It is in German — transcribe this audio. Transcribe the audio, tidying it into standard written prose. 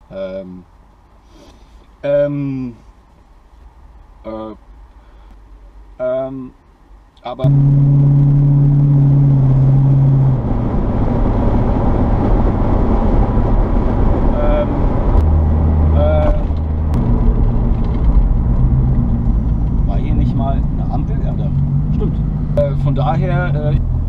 Ähm, ähm, äh, aber war hier nicht mal eine Ampel? Ja, da. Stimmt. Von daher